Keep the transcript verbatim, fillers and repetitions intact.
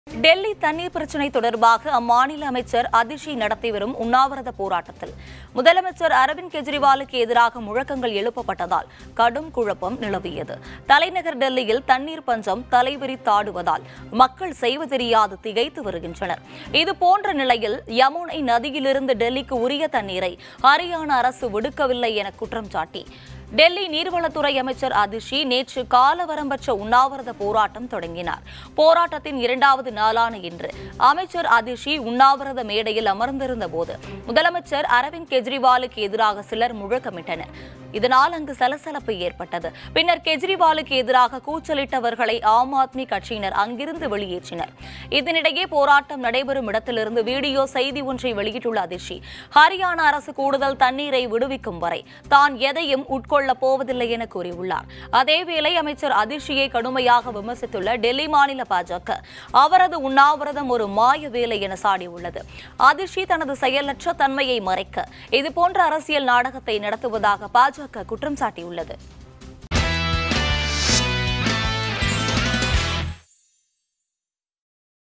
டெல்லி தண்ணீர் பிரச்சினை தொடர்பாக அம்மாநில அமைச்சர் அதிஷி நடத்தி வரும் உண்ணாவிரத போராட்டத்தில் முதலமைச்சர் அரவிந்த் கெஜ்ரிவாலுக்கு எதிராக முழக்கங்கள் எழுப்பப்பட்டதால் கடும் குழப்பம் நிலவியது. தலைநகர் டெல்லியில் தண்ணீர் பஞ்சம் தலைவிரித்தாடுவதால் மக்கள் செய்வதறியாது திகைத்து வருகின்றனர். இதுபோன்ற நிலையில் யமுனை நதியிலிருந்து டெல்லிக்கு உரிய தண்ணீரை ஹரியானா அரசு விடுக்கவில்லை என குற்றம் சாட்டி டெல்லி நீர்வளத்துறை அமைச்சர் அதிஷி நேற்று காலவரம்பற்ற உண்ணாவிரத போராட்டம் தொடங்கினார். போராட்டத்தின் இரண்டாவது நாளான இன்று அமைச்சர் அதிஷி உண்ணாவிரத மேடையில் அமர்ந்திருந்த போது முதலமைச்சர் அரவிந்த் கெஜ்ரிவாலுக்கு எதிராக சிலர் முழக்கமிட்டனர். இதனால் அங்கு சலசலப்பு ஏற்பட்டது. பின்னர் கெஜ்ரிவாலுக்கு எதிராக கூச்சலிட்டவர்களை ஆம் ஆத்மி கட்சியினர் அங்கிருந்து வெளியேற்றினர். இதனிடையே போராட்டம் நடைபெறும் இடத்திலிருந்து வீடியோ செய்தி ஒன்றை வெளியிட்டுள்ள அதிஷி, ஹரியானா அரசு கூடுதல் தண்ணீரை விடுவிக்கும் வரை தான் எதையும் உட்கொள்ளப் போவதில்லை என கூறியுள்ளார். அதேவேளை அமைச்சர் அதிஷியை கடுமையாக விமர்சித்துள்ள டெல்லி மாநில பாஜக அவரது உண்ணாவிரதம் ஒரு மாய வேலை என சாடியுள்ளது. அதிஷி தனது செயலற்ற தன்மையை மறைக்க இதுபோன்ற அரசியல் நாடகத்தை நடத்துவதாக பாஜக குற்றம் சாட்டியுள்ளது.